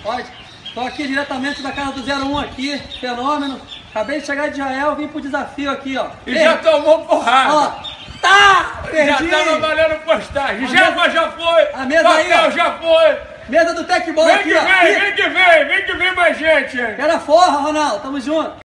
Pode. Tô aqui diretamente da casa do 01 aqui, fenômeno. Acabei de chegar de Israel, vim pro desafio aqui, ó. E já tomou porrada. Ó, tá! Perdi! Já tava valendo postagem. Jeba já foi. A mesa aí, Papel ó. já foi. Mesa do Tecbol Vem aqui, que ó. vem, vem que vem, vem que vem mais gente. Era forra, Ronaldo, tamo junto.